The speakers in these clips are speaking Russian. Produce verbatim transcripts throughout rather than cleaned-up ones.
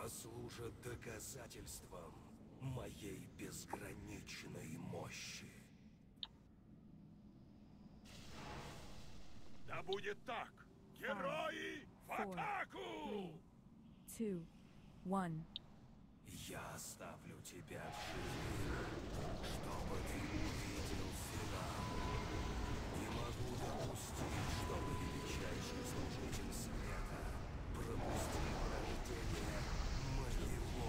послужат доказательством моей безграничной мощи. Да будет так! Герои в атаку! Two, one. Я оставлю тебя в живых, чтобы ты увидел финал. Не могу допустить, чтобы величайший служитель света пропустил рождение моего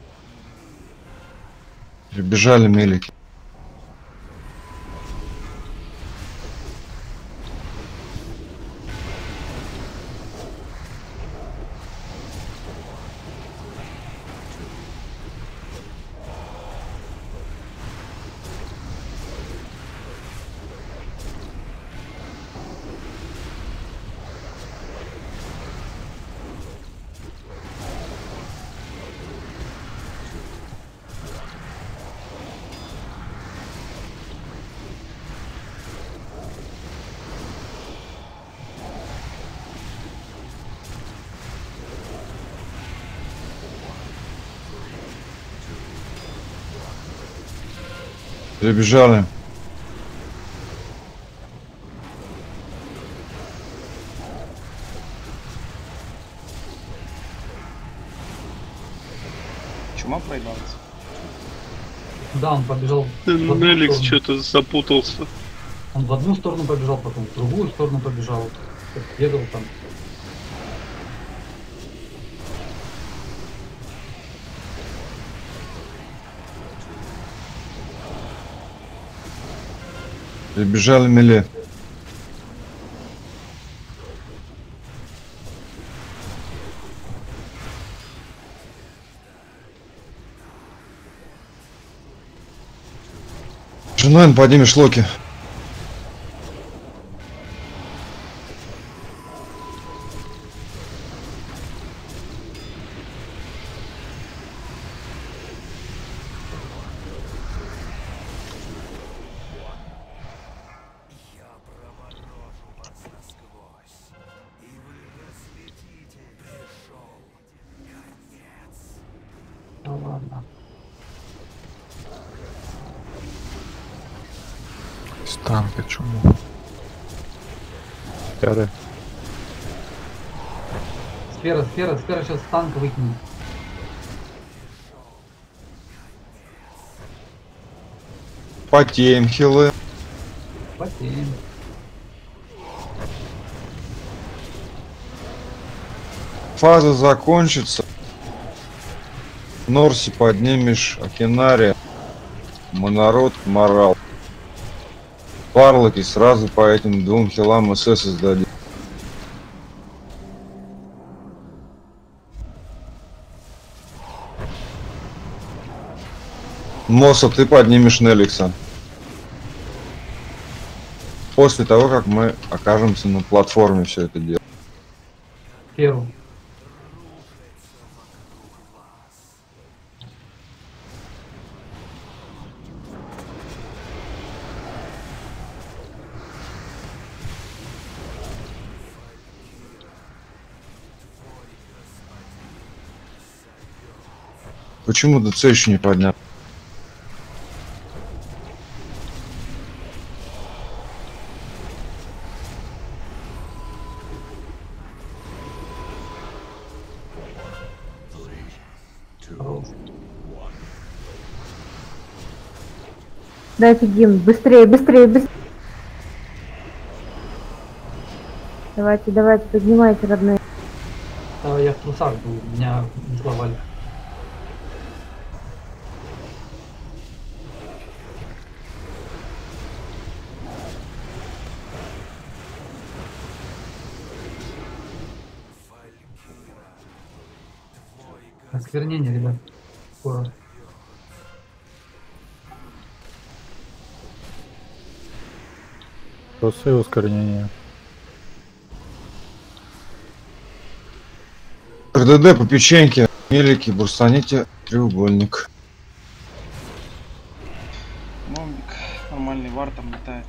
мира. Прибежали мелики. Прибежали. Чума проебалась? Да, он побежал. Неликс что-то запутался. Он в одну сторону побежал, потом в другую сторону побежал. Бегал там. Прибежали мели. Женой поднимешь локи. Ну ладно. Станка чуму. Сферы. Сфера, сфера, сфера сейчас танк выкинет. Потеем хилы. Потеем. Фаза закончится. Норси поднимешь Акинария. Монород, морал. Парлоки сразу по этим двум хилам СС сдадим. Моса, ты поднимешь Неликса. После того, как мы окажемся на платформе, все это дело. Сферу. Почему ДЦ еще не поднял? Дайте гимн, быстрее, быстрее, быстрее. Давайте, давайте, поднимайте, родные. А, я в трусах был, меня не сломали. Осквернение, ребят. Скоро. Просто и ускорение. РДД по печеньке. Мелики, бурстаните треугольник. Момбик. Нормальный вар там летает.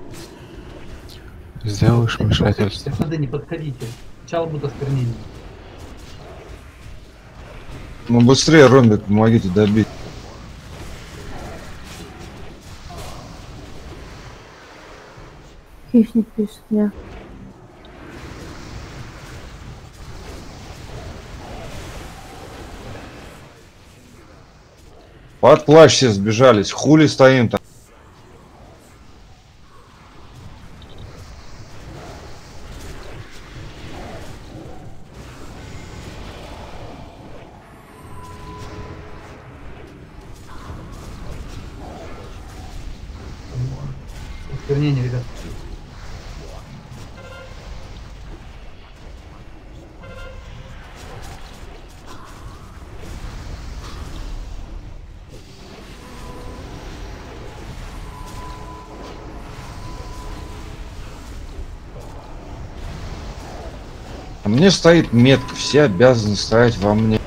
Сделаешь вмешательство. СД не подходите. Сначала будет осквернение. Ну быстрее, Ромбик, помогите добить. Хищник пишет мне. Под плащ все сбежались. Хули стоим там? Осквернение, ребят. А мне стоит метка, все обязаны стоять во мне.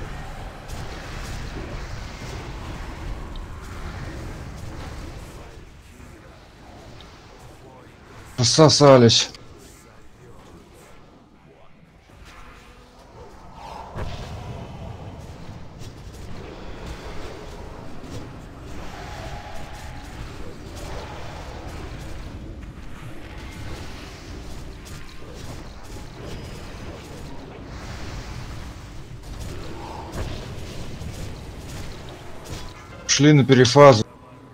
Пососались. Шли на перефазу.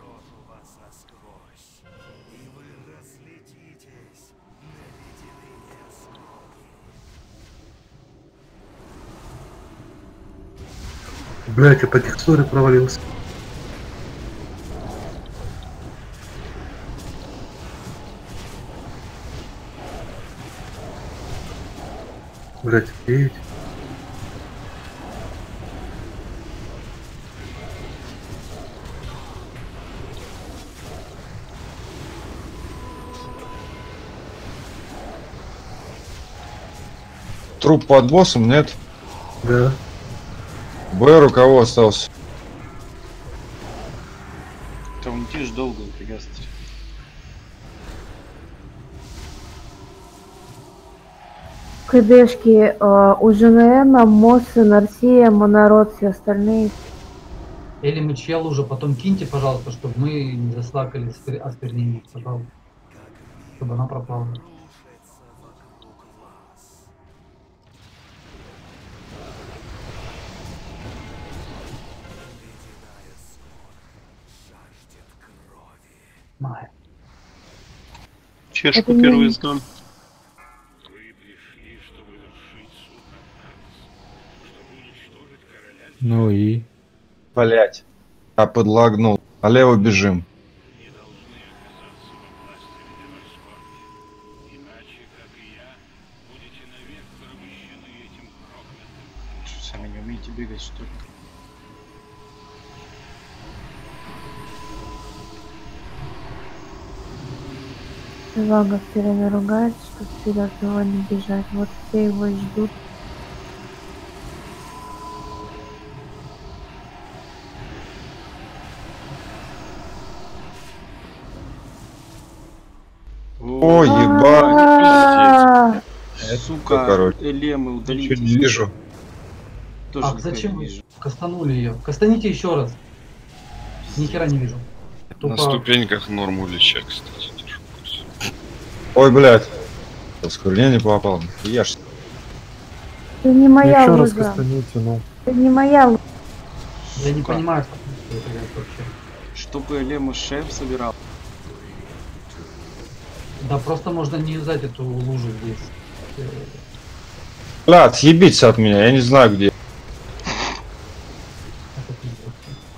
Блять, я по текстуре провалился. Блять, петь. Труп под боссом, нет? Да. Б у кого остался? Таунтишь долго, пригастер. КДшки э, у ЖНН, Моссы, Нарсия, Монород, все остальные. Или мы чел уже, потом киньте, пожалуйста, чтобы мы не заслакали осквернение, пожалуйста. Чтобы она пропала. Майя. Чешку Это первый не- сдам. Ну и... Блять. Я подлагнул. А лево бежим. Что, сами не умеете бегать, что ли? Вага все время ругает, что вперед его не бежать. Вот все его и ждут. О, ебать. А-а-а! Сука, короче. элемы Ничего удалите. не вижу. Тоже Ах, нихуя зачем не вы вижу. кастанули ее? Кастаните еще раз. Ни хера не вижу. На Тупо... ступеньках норму леча, кстати, держу в курсе. Ой, блядь. Осквернение попал. Я ж... Ты не моя Еще раз луза. кастаните, ну. Ты не моя луза. Я не Сука. понимаю, что это блядь, вообще. Чтобы элемы шеф собирал. Да просто можно не юзать эту лужу здесь. Э, Бля, отъебитесь от меня, я не знаю где. это пиздец.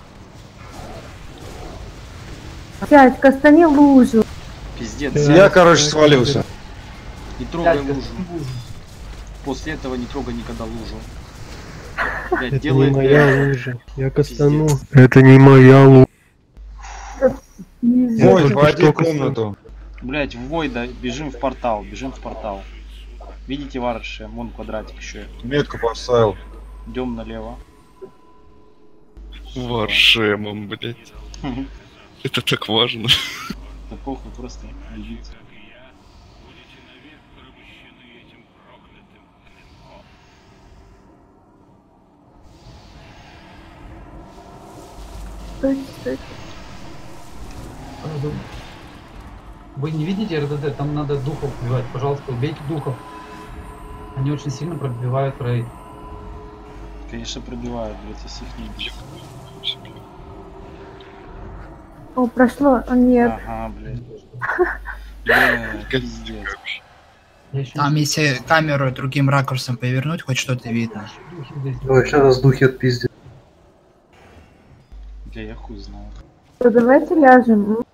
Сядь, кастани лужу. Пиздец. Я, короче, свалился. Не трогай Блядь, лужу. кастани лужу. После этого не трогай никогда лужу. Блядь, Это делай не моя блядь. лужа. Я кастану. Пиздец. Это не моя лужа. Пиздец. Ой, только пойди что в комнату. Блять, в Войда, бежим в портал, бежим в портал. Видите варыши? Вон квадратик еще. Метку поставил. Идем налево. Варшемом, блять. Это так важно. Да похуй, просто бегите. Стойте, стойте. Вы не видите РДД? Там надо духов убивать. Пожалуйста, убейте духов. Они очень сильно пробивают рейд. Конечно, пробивают, блядь, если их не бить. О, прошло. О, нет. Ага, блядь. Блядь, пиздец. Я еще Там не- если камеру другим ракурсом повернуть, хоть что-то видно. Духи здесь. Давай, сейчас нас духи отпиздят. Бля, я хуй знаю. То давайте ляжем. М,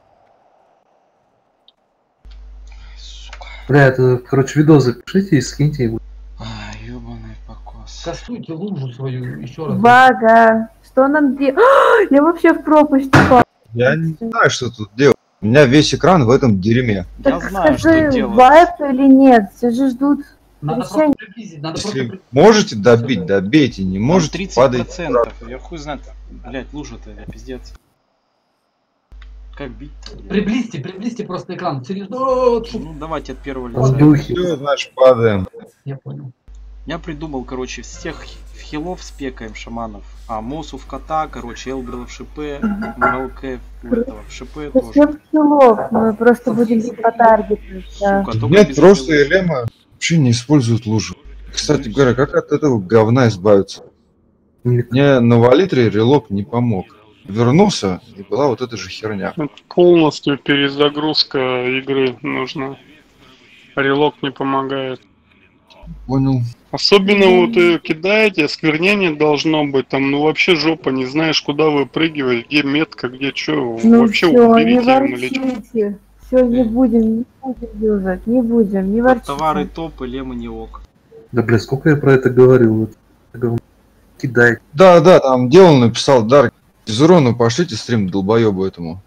Сука. Бля, это, короче, видос запишите и скиньте его. А, ёбаный покос. Кастуйте лужу свою еще раз. Бага. Что нам делать? Я вообще в пропасть упала. Я не знаю, что тут делать. У меня весь экран в этом дерьме. Я Так знаю, что скажи, делать. вайп или нет? Все же ждут. Надо решение. просто приблизить, надо просто Если при- можете добить, добейте. Не можете, тридцать падайте. процентов. Я хуй знает. Блядь, лужа-то, я пиздец. Как бить-то, блядь? Приблизьте, приблизьте просто экран. Серьезно. О, тьфу. Ну, давайте от первого Там лица. духи. Все, значит, падаем. Я понял. Я придумал, короче, всех в хилов спекаем шаманов. А Мосу в кота, короче, Элбрила в ШП, МЛК в этого, в ШП тоже. Зачем хилов? Мы просто будем бить по таргету. Да. Сука, только Нет, без просто хилов. Элема вообще не используют лужу. Кстати говоря, как от этого говна избавиться? Ник- Мне на Валитре релок не помог. Вернулся, и была вот эта же херня. Полностью перезагрузка игры нужна. Релок не помогает. Понял. Особенно вот э, кидаете, осквернение должно быть, там ну вообще жопа, не знаешь, куда выпрыгивать, где метка, где что, Ну вообще все, не уберите её на лечение. ворчите. Все, не будем, не будем юзать, не будем, не ворчите. Товары топ и лемы не ок. Да, бля, сколько я про это говорил. Вот. это говно. Кидайте. Да, да, там делал, написал Дарк. Из урона пошлите стрим долбоебу этому.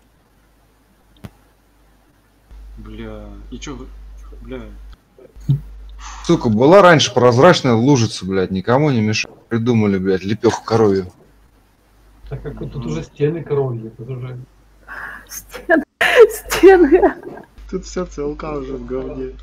Бля, и чё вы, бля, Сука, была раньше прозрачная лужица, блядь, никому не мешает. Придумали, блядь, лепеху коровью. Так как тут уже стены коровьи, тут уже... Стены, стены. тут вся целка уже в говне.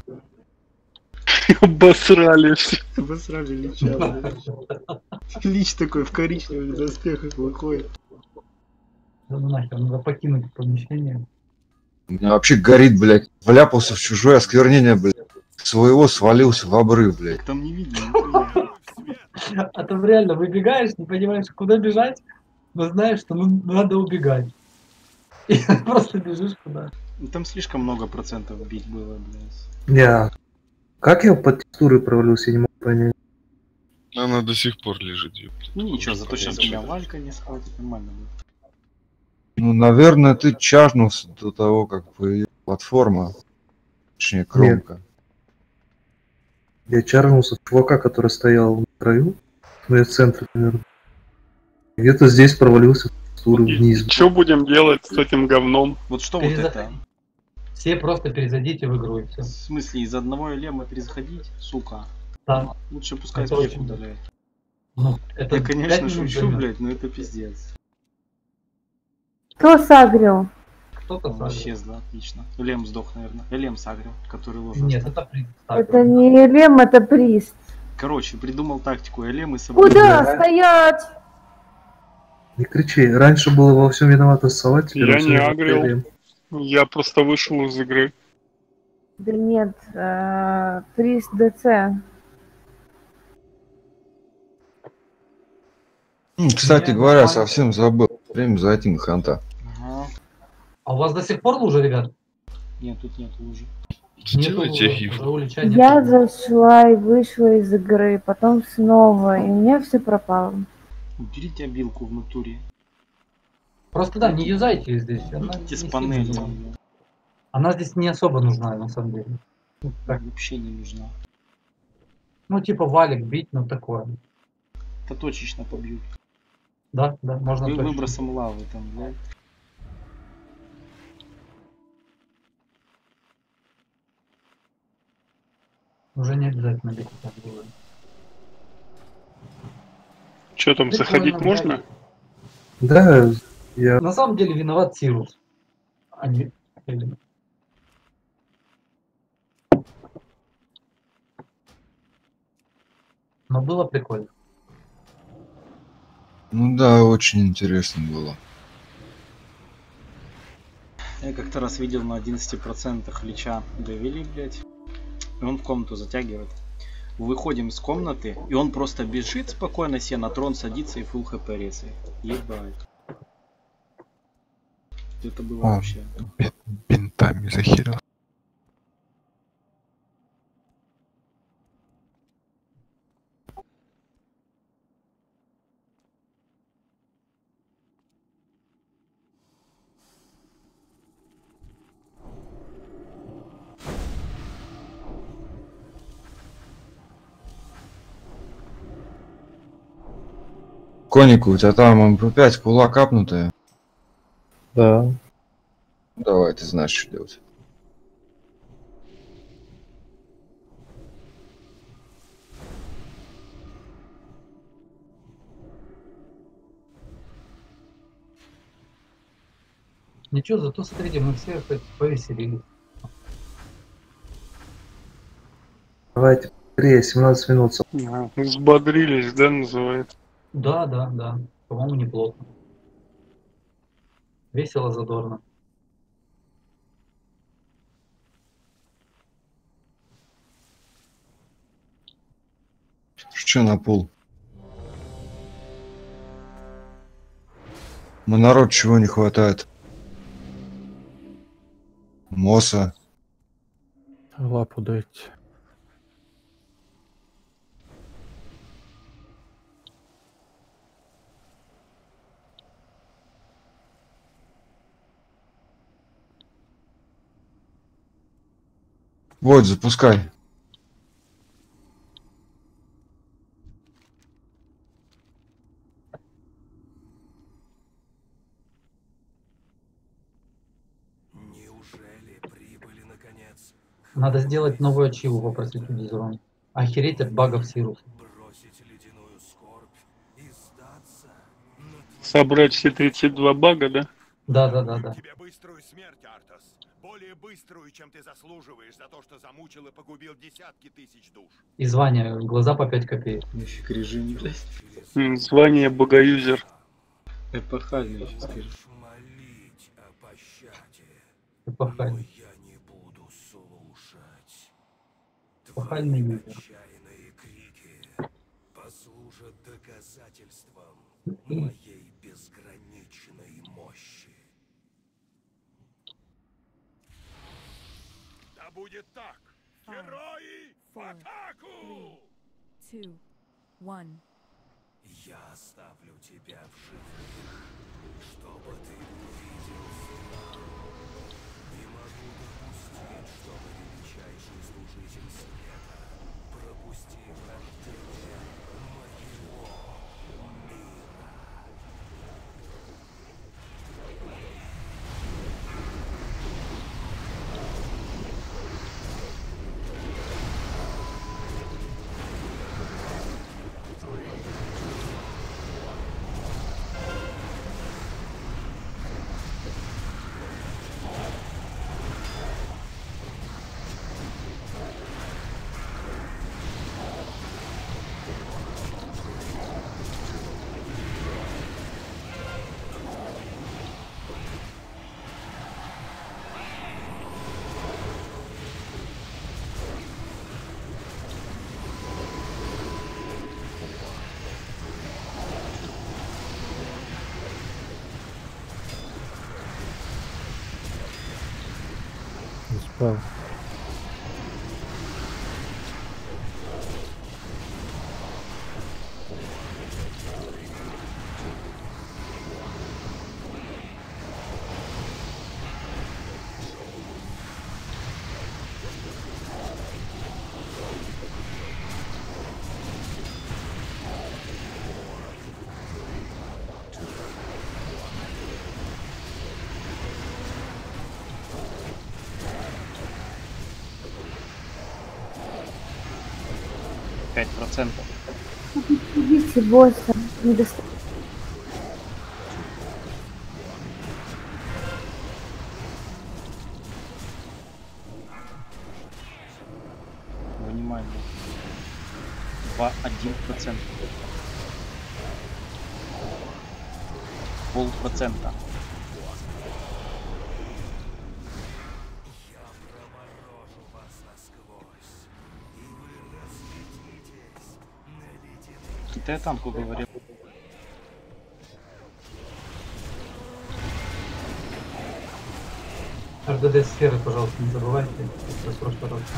Обосрали все. Обосрали лича, блядь. Лич такой в коричневых доспехах выходит. Да ну нахер, надо покинуть помещение. У меня вообще горит, блядь. Вляпался в чужое осквернение, блядь. Своего свалился в обрыв, блядь. Там не видно нихуя. А там реально выбегаешь, не понимаешь, куда бежать, но знаешь, что ну, надо убегать. И просто бежишь куда. Ну, там слишком много процентов бить было, блядь. Не, а как я по текстуре провалился, я не могу понять. Она до сих пор лежит. ёпта. Ну ничего, зато Понять, сейчас что меня это. Валька не схватит, нормально будет. Ну, наверное, ты чахнулся до того, как появилась платформа. Точнее, кромка. Я чарнулся в чувака, который стоял на краю, ну, в центре, наверное. Где-то здесь провалился в текстуру вниз. Что будем делать с этим говном? Вот что вот Переза- это? Все просто перезайдите в игру и все. В смысле, из одного лема перезаходить? Сука. Да. Лучше пускай Это спеку очень удаляет. Ну, это Я, конечно, пять минут шучу, займет. блядь, но это пиздец. Кто сагрил? Кто-то Он сагрил. исчез, да, отлично. Лем сдох, наверное. Лем сагрил, который ложился. Нет, это приз. Это не Элем, это прист. Короче, придумал тактику. Элем и собой. Куда стоять? Не кричи, раньше было во всем виновата сова, теперь Я во всем не виноват агрил. Элем. Я просто вышел из игры. Да нет, э, прист ДЦ. М, Кстати Я говоря, нормально. совсем забыл. Время за этим ханта. Ага. А у вас до сих пор лужа, ребят? Нет, тут нет лужи. Сделайте лужи, гиф. уже у Лича нет Я лужи. зашла и вышла из игры, потом снова, и у меня все пропало. Уберите обилку в натуре. Просто да, не юзайте ее здесь. Она, Идите с не панели. сильно нужна. Она здесь не особо нужна, на самом деле. Ну, так. Вообще не нужна. Ну, типа валик бить, ну такое. Это точечно побьют. Да, да, можно Вы точно. выбросом лавы там, да? Уже не обязательно бить так было. Что там, Прикольно, заходить блядь. можно? Да, я... На самом деле виноват Сирус. А не Элем. Но было прикольно. Ну да, очень интересно было. как-то раз видел на одиннадцати процентах Лича довели, блядь. И он в комнату затягивает. Выходим из комнаты, и он просто бежит спокойно себе на трон, садится и фулл хп резает. Ебать. Это было Он вообще. бин- бинтами захерил. Конику, у тебя там эм пэ пять пула капнутая. Да. Давай, ты знаешь, что делать. Ничего, зато смотрите, мы все хоть повеселились. Давайте быстрее, семнадцать минут. Ага, взбодрились, да, называется? Да, да, да. По-моему, неплохо. Весело, задорно. Что на пул? Мы народ чего не хватает? Моса. Лапу дайте. Вот, запускай. Надо сделать новую ачиву, попросить у Дизерон. Охереть от багов Сирус. Собрать все тридцать два бага, да? Да, да, да, да. Тебе быструю смерть, Артас. Более быструю, чем ты заслуживаешь за то, что замучил и погубил десятки тысяч душ. И звание, глаза по пять копеек. Нифиг режим, блядь. М, Звание богоюзер. Эпохальный, сейчас скажу. Эпохальный. Эпохальный юзер. Послужат доказательством моей безграничной мощи. Да будет так! Герои в атаку! Two, one. Я оставлю тебя в живых, чтобы ты увидел финал. Не могу допустить, чтобы величайший служитель света пропустил рождение моего мира. Успел. пять процентов. Убейте босса. Не доста- Внимание. два один процент. Полпроцента. Это я танку говорил. РДД сферы, пожалуйста, не забывайте. Это в прошлый раз.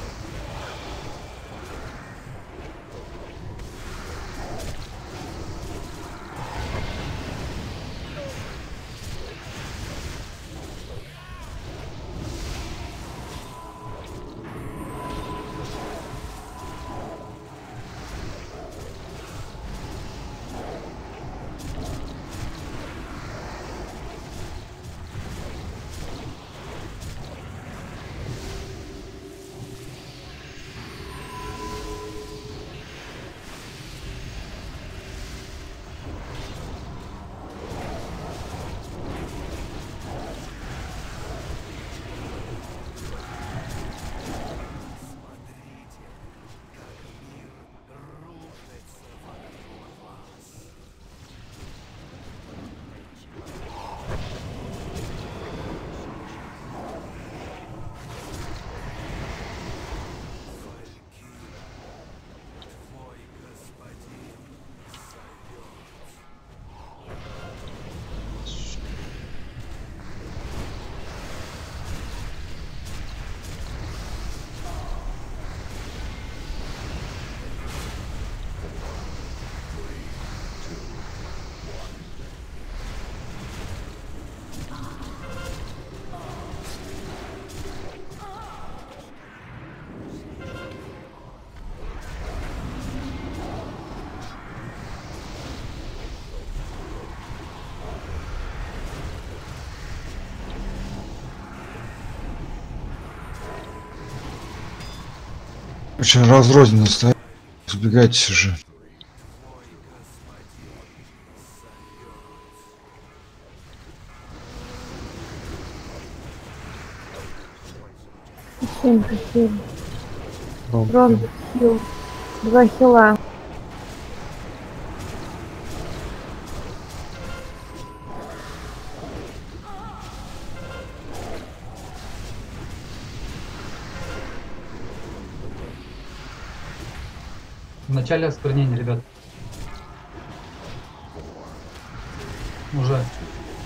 Очень разрозненно стоит. Сбегайте же. Семь хил. Ромб хил. Два хила. В начале осквернения, ребят. Уже.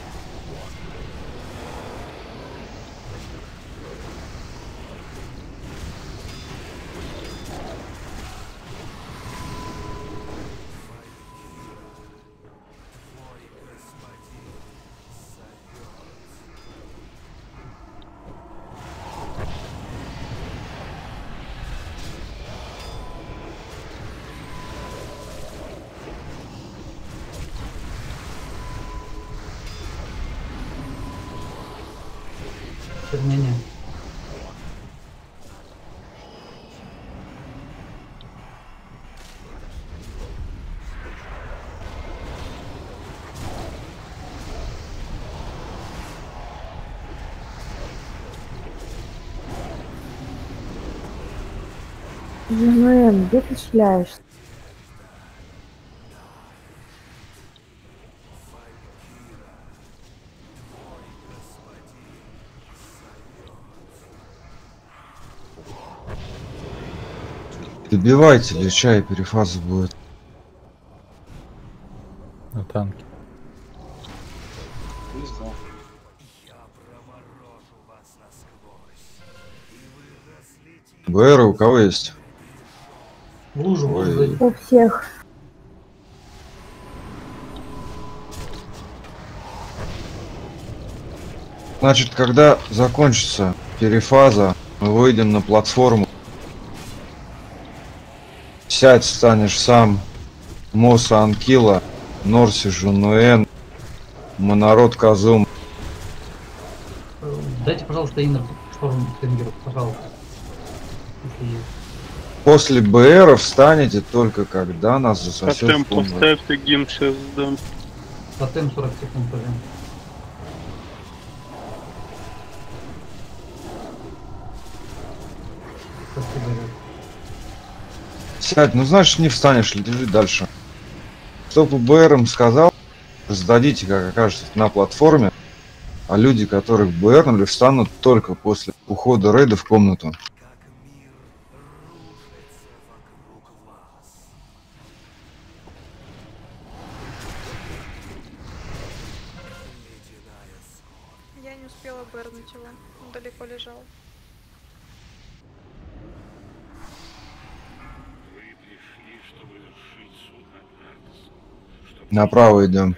Осквернение. Жен, где ты шляешься? Добивайте лича, и перефаза будет. На танке. БР у кого есть? В лужу, Ой. сзади. У всех. Значит, когда закончится перефаза, мы выйдем на платформу. Сядь, станешь сам. Моса Анкила, Норси Жунуэн, Монород Казум. Э, Дайте, пожалуйста, инер шторм Тенгеру, пожалуйста. Если есть. После БР встанете только когда нас засосет Тотем в комнату. поставьте, гимн сейчас сдам. Тотем сорок секунд, пожалуйста. Спасибо, ребят. Сядь, ну значит не встанешь, лежи дальше. Что по БРам сказал, сдадите, как окажется, на платформе, а люди, которых БРнули, встанут только после ухода рейда в комнату. успела бернуть его. Он далеко лежал. Направо идем.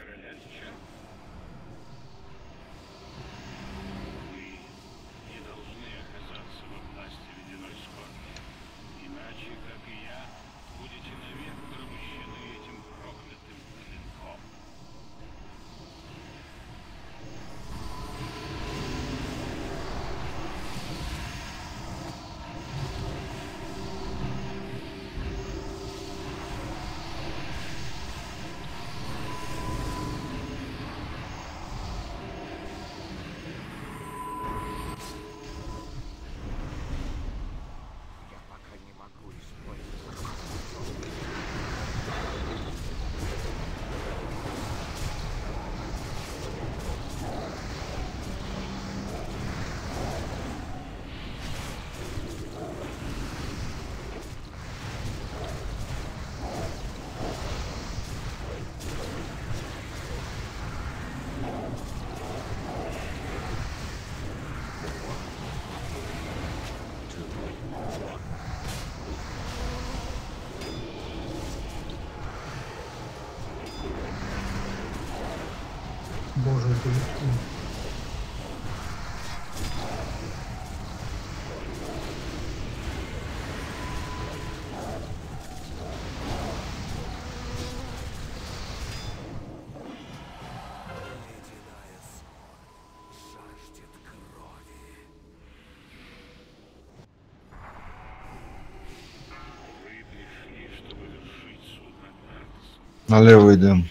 Боже, это легко. Налево идем.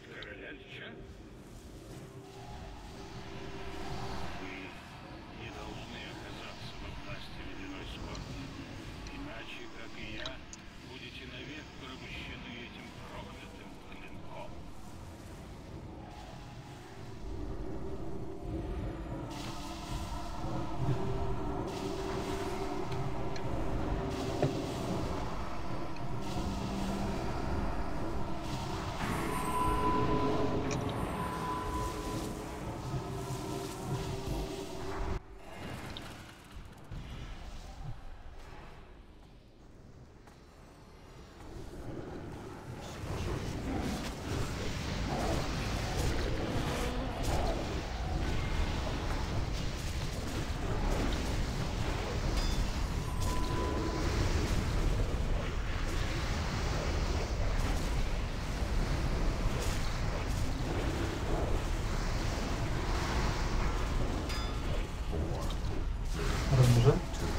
Разбежать?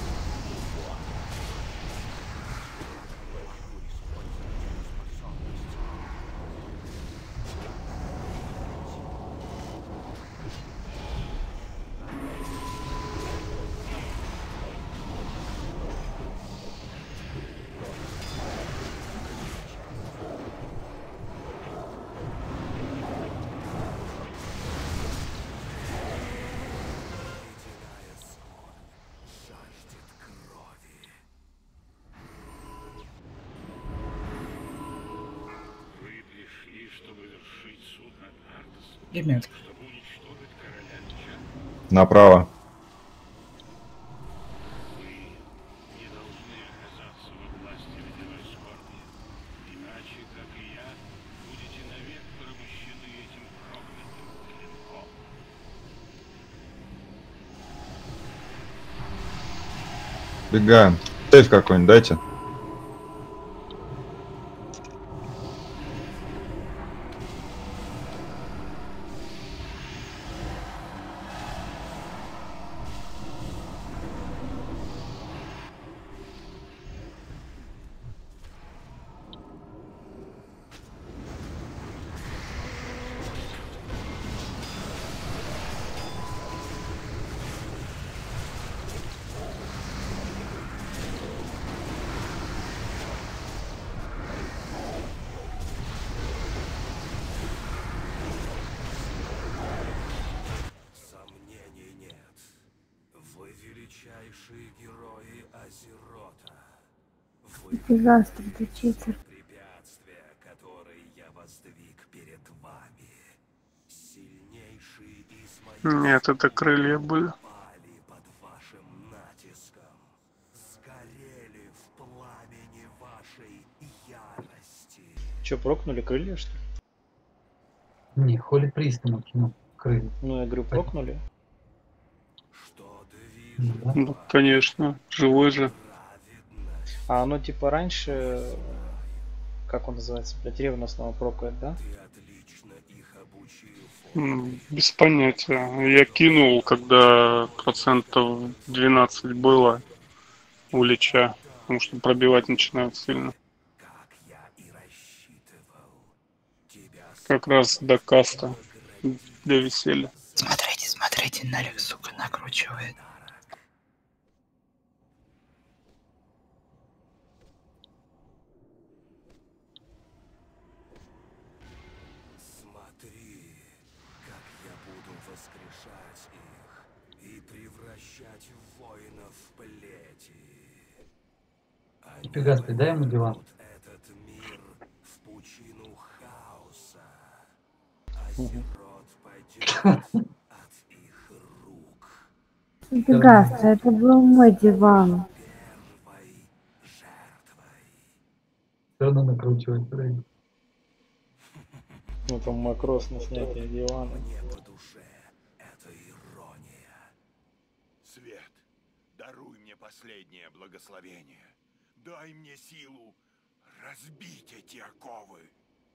Ребят, Направо. Бегаем. Сейф какой-нибудь дайте. Сомнений нет. Вы величайшие герои Азерота. Вы Фига, стратегичер. препятствия, которые я воздвиг перед вами. Сильнейшие из моих Нет, это крылья были. пали под вашим натиском, сгорели в пламени вашей ярости. Че, прокнули крылья, что ли? Не, Холли Пристому кинул крылья. Ну, я говорю, прокнули. Да. Ну, конечно, живой же. А оно типа раньше, как он называется, блядь, ревностного прокает, да? М, Без понятия. Я кинул, когда процентов двенадцать было у Лича, потому что пробивать начинают сильно. Как раз до каста, для веселья. Смотрите, смотрите, Налик, сука, накручивает. Смотри, как я буду воскрешать их и превращать воинов в плети. Они Пегастый, дай ему диван. введут этот мир в пучину хаоса, а Зерот пойдет от их рук. Пегастро, это был мой диван. Первой жертвой. Все равно накручивает крылья. Ну там макрос на снятие дивана. Мне по душе эта ирония. Свет, даруй мне последнее благословение. Дай мне силу разбить эти оковы.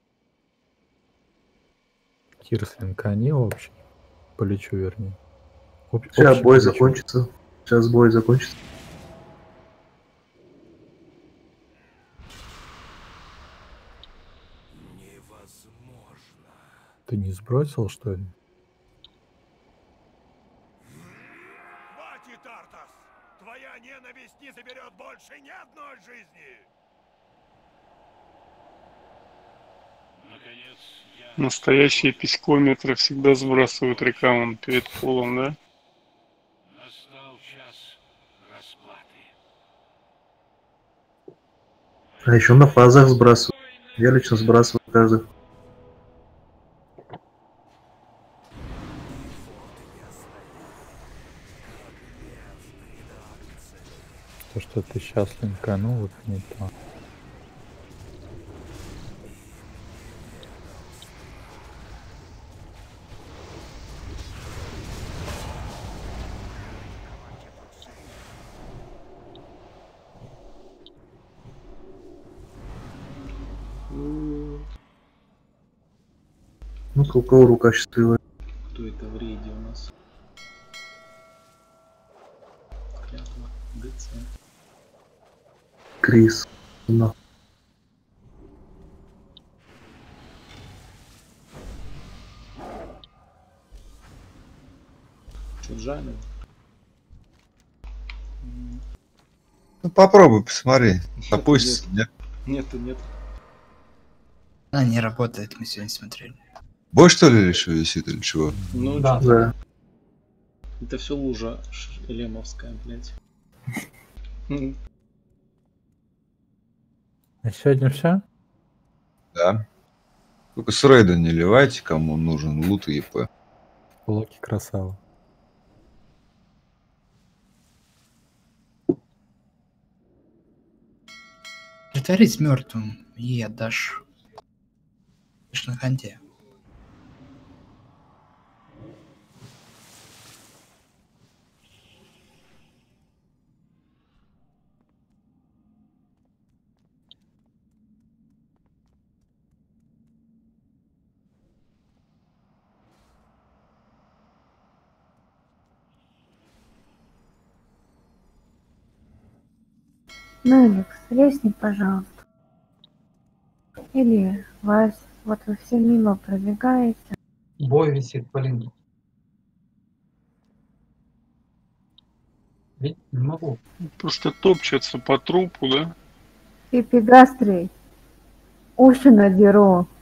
Кирслинг, они вообще? Полечу, вернее. Об- Сейчас общий бой полечу. закончится. Сейчас бой закончится. Невозможно. Ты не сбросил, что ли? Хватит, Артас! Твоя ненависть не заберет больше ни одной жизни! Настоящие писькометры всегда сбрасывают рекламу перед полом, да? Настал час расплаты. А еще на фазах сбрасываю. Я лично сбрасываю каждый. То, что ты сейчас линканул, это не то. Ну, у кого рука счастливая. Кто это в рейде у нас? Клятва. ДЦ. Крис. Ну. Что, Джайна? Ну попробуй, посмотри. Запустится, нет? Нету, нет. Она не работает, мы сегодня смотрели. Бой что ли еще висит или чего? Ну Да. Да. это все лужа ш- лемовская, блядь. М. На сегодня все? Да. Только с рейда не ливайте, кому нужен лут и ЕП. Локи красава. Притворись мертвым, ей отдашь. Лишь на ханте. Неликс, лезь, пожалуйста. Или Вась, вот вы все мимо пробегаете. Бой висит, блин. Ведь не могу. Просто топчется по трупу, да? Ты пегастрый. Уши надеру.